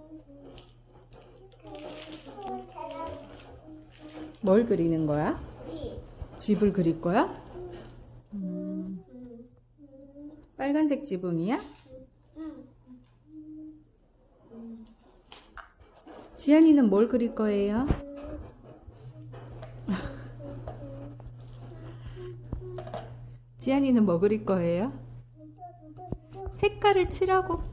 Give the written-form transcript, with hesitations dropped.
뭘 그리는 거야? 집. 집을 그릴 거야? 빨간색 지붕이야? 응. 지안이는 뭘 그릴 거예요? 지안이는 뭐 그릴 거예요? 색깔을 칠하고